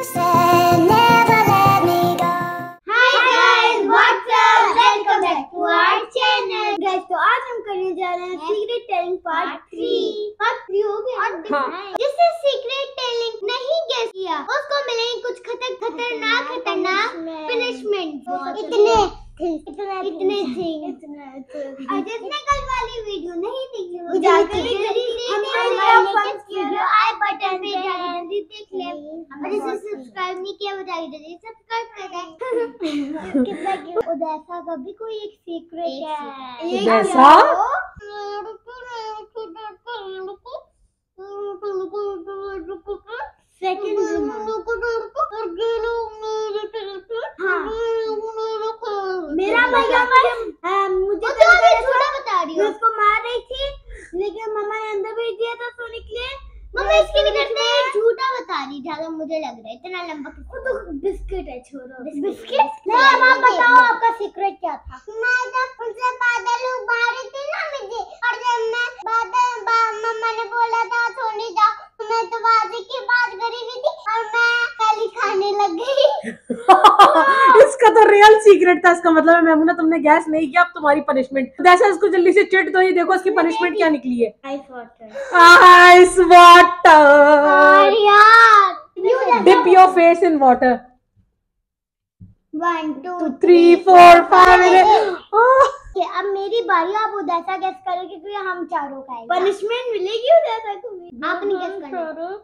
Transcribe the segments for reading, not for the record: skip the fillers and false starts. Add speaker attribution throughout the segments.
Speaker 1: said never let me go. Hi guys, what's up? Welcome back to our channel. Guys, तो आज हम करने जा रहे हैं सीक्रेट टेलिंग पार्ट 3 हो गया। जिससे सीक्रेट टेलिंग नहीं गेस किया उसको मिलेंगे कुछ खतरनाक पनिशमेंट। इतने थे। और जिसने कल वाली वीडियो नहीं देखी वो जाके आई बटन पे जल्दी देख ले। और जिसे सब्सक्राइब नहीं किया वो जाके जल्दी सब्सक्राइब कर दे। कितना क्यूट। उदैसा का भी कोई एक सीक्रेट है।
Speaker 2: उदैसा
Speaker 1: मेरा भैया मुझे थोड़ा बता रही हूँ। उसको मार रही थी लेकिन मम्मा ने अंदर भेज दिया था सोने के लिए। मम्मा इसके लिए झूठा बता रही ज्यादा मुझे लग रहा है इतना लंबा। तो बिस्किट है छोड़ो। बिस्किट नहीं। अब आप बताओ आपका सीक्रेट क्या था? मैं जब उनसे बादल उबाल रही थी ना मुझे और जब मैं मम्मा ने बोला था सोने जाओ मैं तो बाजी की बात करी हुई थी और मैं पहले खाने लग गई।
Speaker 2: इसका तो रियल सीक्रेट था। इसका मतलब है मेमूना तुमने गैस नहीं किया अब तुम्हारी पनिशमेंट। जैसे इसको जल्दी से चिट दो। ये देखो इसकी पनिशमेंट क्या निकली है। Ice water. Dip your face in water.
Speaker 1: 1 2
Speaker 2: 3 4 5।
Speaker 1: अब मेरी बारी। आप उदैसा गैस करोगे क्योंकि हम चारों खाएंगे। पनिशमेंट मिलेगी उदैसा को भी। आपने गैस करना।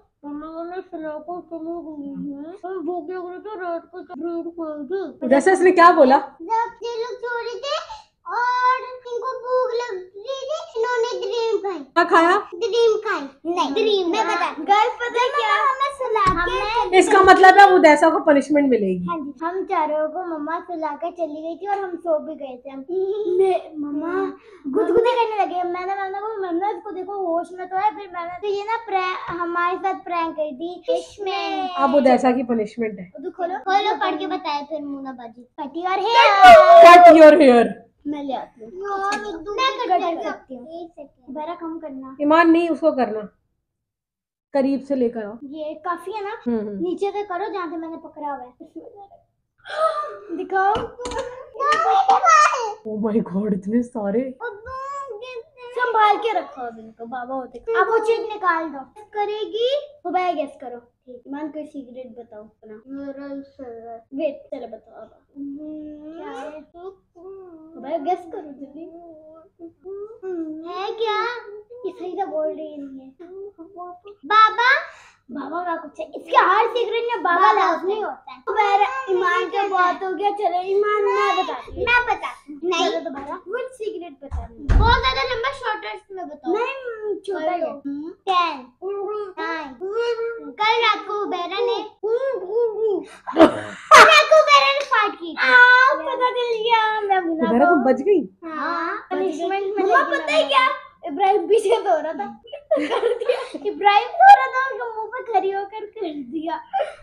Speaker 2: उदैसा इसने क्या बोला?
Speaker 1: जब ये लोग सो रहे थे और इनको भूख लग रही थी इन्होंने ड्रीम खाई।
Speaker 2: क्या खाया?
Speaker 1: ड्रीम खाई। नहीं ड्रीम मैं बता गर्ल्स पता क्या हमें सुला के।
Speaker 2: इसका मतलब है उदैसा को पनिशमेंट मिलेगी।
Speaker 1: हाँ जी। हम चारों को मम्मा सुला कर चली गई थी और हम सो भी गए थे। मम्मा गुदगुदी करने लगे। मैंने मम्मा इसको देखो होश में तो है। फिर मैंने तो ये ना हमारे साथ प्रैंक करी थी इसमें।
Speaker 2: अब उदैसा की पनिशमेंट है।
Speaker 1: तो खोलो पढ़ के बताया फिर मुन्ना बाजी। Cut your hair. मैं ले आती हूँ। मैं कर सकती हूँ। बड़ा कम करना।
Speaker 2: ईमान नहीं उसको करना। करीब से लेकर आओ।
Speaker 1: ये काफी है ना। नीचे से करो जहाँ से मैंने पकड़ा हुआ है। दिखाओ।
Speaker 2: ओह माय गॉड इतने सारे।
Speaker 1: संभाल के रखो अब इनको बाबा होते। अब वो चीज निकाल दो। करेगी वो बैग गेस करो। ठीक मान कोई सीक्रेट बताओ अपना। वेट चलो बताओ अब क्या है। बैग गेस करो जल्दी। है क्या? ये सही तो बोल रही नहीं है। बाबा का कुछ है। इसके हर सीक्रेट में बाबा लाजमी होता है। ईमान का बहुत हो गया। चलो ईमान मैं बताती हूँ। नहीं दोबारा कुछ सीक्रेट बता। बहुत ज्यादा लंबा शॉर्टेस्ट में बताओ। नहीं छोटा ही है। 10 9 कल रात को बेरा ने फाइट की। पता चल गया। मैं
Speaker 2: बेरा तो बच गई।
Speaker 1: हाँ पनिशमेंट में पता है क्या इब्राहिम पीछे तो रहा था। इब्राहिम सो रहा था उसके मुंह पे खड़ी होकर कर दिया।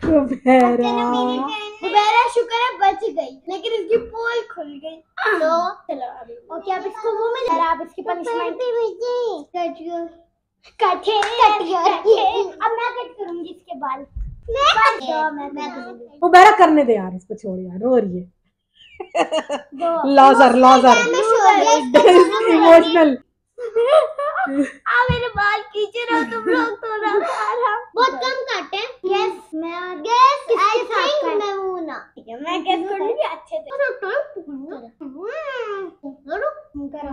Speaker 1: बेरा शुक्र है बच गई लेकिन इसकी पोल खुल गई। तो चलो अभी ओके अब इसको वो मिल रहा। आप इसकी पनिशमेंट कट अब मैं कट करूंगी इसके बाल। मैं
Speaker 2: वो बेरा करने दे यार इसको छोड़ यार रो रही है। Loser emotional.
Speaker 1: मेरे बाल खींच रहे हो तुम लोग। थोड़ा बहुत कम काटे। यस मैं गैस आई थिंक मैं हूं ना। ठीक है मैं गैस कर लूंगी अच्छे से। करो।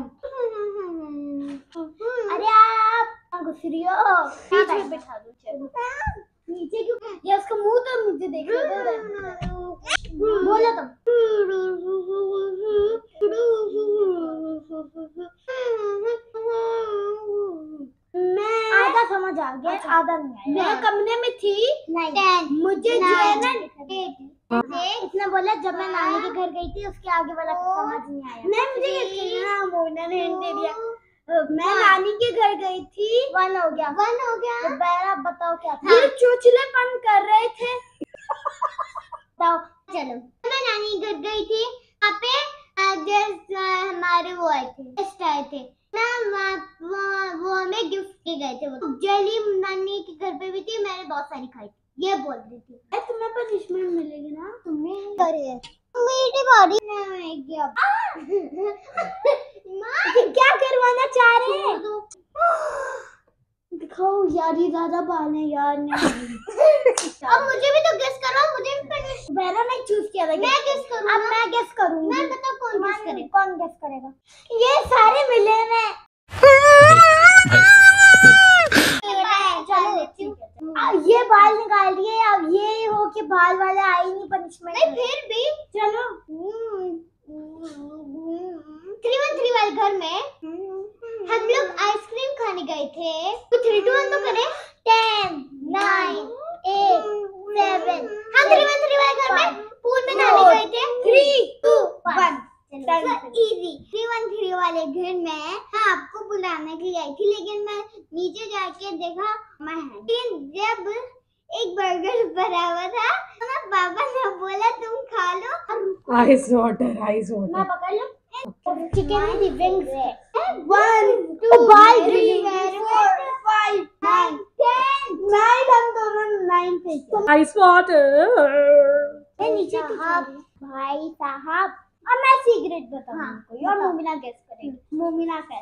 Speaker 1: अरे आप घुस रही हो। पीछे बिठा दो। चलो नीचे क्यों? ये उसका मुंह तो मुझे देख रहा था। बोलो तुम। मैं आधा समझ आ गया। आधा नहीं आया। मैं कमरे में थी। 10 मुझे जो है ना इसने बोला जब मैं नानी के घर गई थी उसके आगे वाला समझ नहीं आया। नहीं मुझे मोना ने हिंट दे दिया। मैं नानी के घर गई थी। 1 हो गया। तो बेरा बताओ क्या था? ये चोचलेपन कर रहे थे। बताओ चलो मैं नानी के घर गई थी। वहाँ पे हमारे वो आए थे गेस्ट आए थे ना। वो हमें गिफ्ट के गए थे। वो जली नानी के घर पे भी थी। मैंने बहुत सारी खाई थी। ये बोल रही थी तुम्हें पनिशमेंट मिलेगी ना, तुम्हें करे मेरी बारी नहीं अब क्या करवाना चाह रहे हैं? दिखाओ यार, ये ज्यादा बाल है यार। नहीं अब मुझे भी तो गेस करो, मुझे भी मेरा नहीं चूज किया था। मैं गेस करूँ? अब मैं गेस करूँगी। मैं बताओ कौन गेस करेगा? कौन गेस करेगा? ये सारे मिले हैं। ये बाल निकाल दिए, अब ये हो कि बाल वाले आए नहीं पनिशमेंट। नहीं फिर भी चलो 313 वाले घर में हम लोग आइसक्रीम खाने गए थे। तो 3, 2, 1 तो करें। 10, 9, 8, 7। हम 313 वाले घर में पूल में नहाने गए थे। 3, 2, 1 इजी। 313 वाले घर में मैं आपको बुलाने के लिए आई थी, लेकिन मैं नीचे जाके देखा मैं जब एक बर्गर भरा हुआ था तो ना पापा ने बोला तुम खा लो।
Speaker 2: Ice water, ice water.
Speaker 1: मैं पकड़ लूं। चिकन की विंग्स है। 1, 2, बाल 3, 4, 5, 9, 10। 9 हम दोनों 9 पे थे।
Speaker 2: Ice water.
Speaker 1: नीचे भाई साहब, अब मैं सीक्रेट बताऊंगी और मोमिना गेस करेगी। मोमिना कर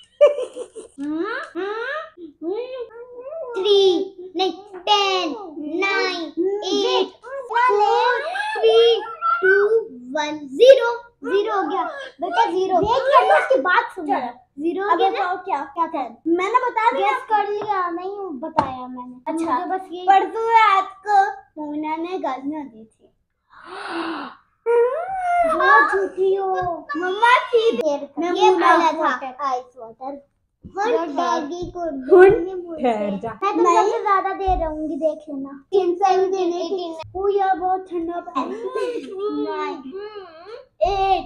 Speaker 1: 3 नहीं 10, 9, 8, 4, 3, 2, 1 0 0 हो गया बेटा। 0 देख लिया तो उसकी बात सुन। 0 हो गया ना? क्या था? मैंने बता दिया, गेस कर लिया। नहीं बताया मैंने। अच्छा मुझे बस ये परसों रात को मोमिना ने गालियां दी थी। बहुत झूठी हो मम्मा। मैं ये बोला था आइस वाटर।
Speaker 2: ठहर जा।
Speaker 1: मैं तुमसे ज्यादा दे रहूंगी, देख लेना। 3 से भी देने की। वो यार बहुत ठंडा पानी। 9, 8,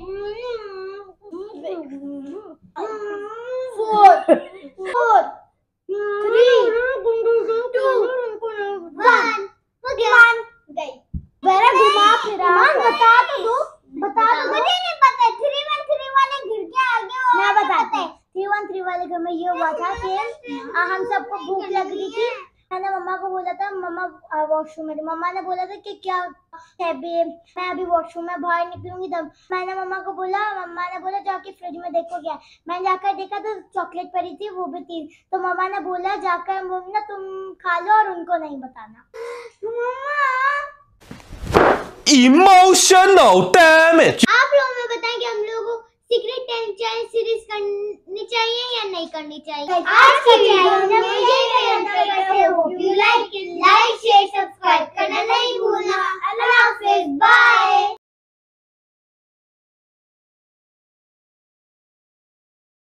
Speaker 1: 4, 3, 2, 1 मेरा घुमा फिरा। बता तो दो, बता दो। मुझे नहीं पता। 313 वाले घर के आगे मैं बताते। 313 वाले घर में ये हुआ था कि हम सबको भूख लग रही थी। मैंने मम्मा को बोला था, मम्मा वॉशरूम में। मम्मा ने बोला था कि क्या है बेब, मैं अभी वॉशरूम में बाहर निकलूंगी। तब मैंने मम्मा को बोला, मम्मा ने बोला जाके फ्रिज में देखो क्या। मैंने जाकर देखा तो चॉकलेट पड़ी थी, वो भी 3। तो मम्मा ने बोला जाकर ना तुम खा लो और उनको नहीं बताना। मम्मा
Speaker 3: Emotional damage.
Speaker 1: आप लोगों में बताएं कि हम लोगों को सीक्रेट टेंशन सीरीज करनी चाहिए या नहीं करनी चाहिए। आज की वीडियो में लाइक शेयर सब्सक्राइब